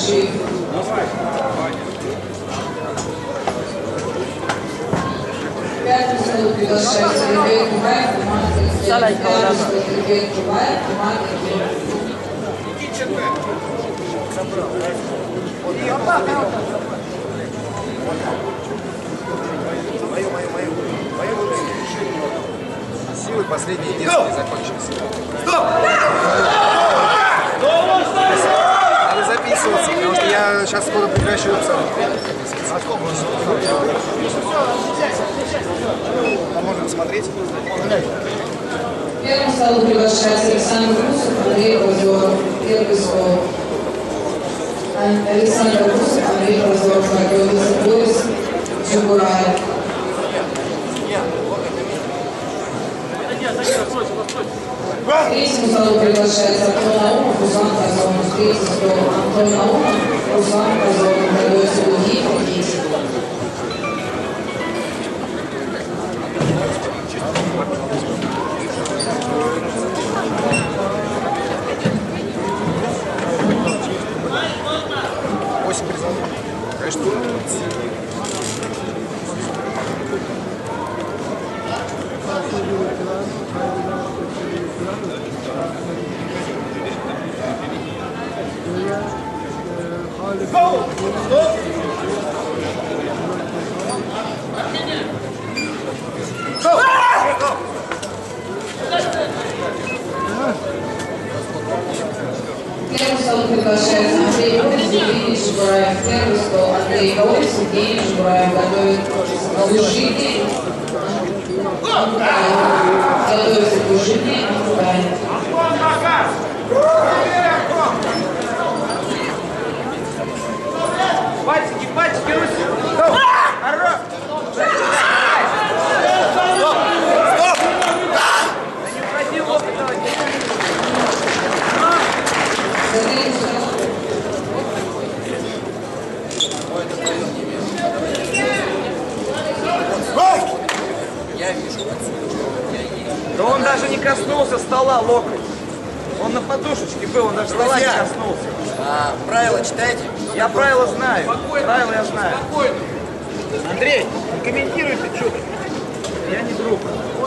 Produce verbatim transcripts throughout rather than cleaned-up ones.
Шиф. Пятый стол приглашается Сергей Кубаев, команда Сергей Кубаев, команда Мою, мою, мою, мою силы последние детские закончились. Стоп! Надо записываться, потому что я сейчас скоро прекращу абсолютно. А можно посмотреть? Первым столу приглашается Александр Русов, Андрей Прозоров. Первый стол. Александр Русов, Андрей Прозоров, Борис Джигураев. Третьему столу приглашается Антон Наумов, Руслан Казонов. Третий стол. Антон Наумов, Руслан Казонов, готовится Луги, Никитин. Восемь призов. Конечно, Первый стол приглашается Андрей Борис, Евгений Жигураев. Первый стол Андрей Борис, Евгений Жигураев. Готовит Лужини. Готовится Лужини. Пальчики, пальчики, Руси! Хорош! я вижу. Да он даже не коснулся стола локоть. Он на подушечке был, он даже стола не коснулся. А, правила читайте? Я правила знаю. Спокойно, правила я знаю. Спокойно. Андрей, не комментируй ты что-то. Я не друг.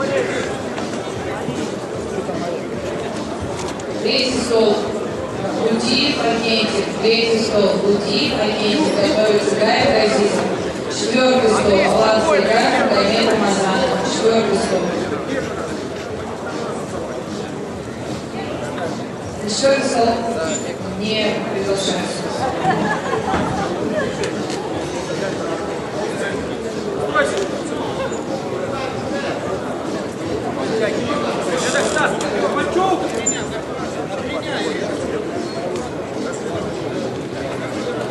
Третий стол. Лути, Прокентьев. Третий стол. Лути, Прокентьев. Готовится Гай Газизов. Четвертый стол. Влад Сыгранов, Гаймен Рамазанов. Четвертый стол. Четвертый стол не приглашается.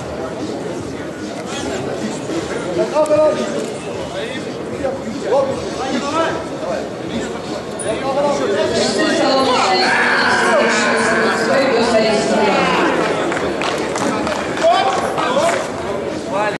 Давай, давай.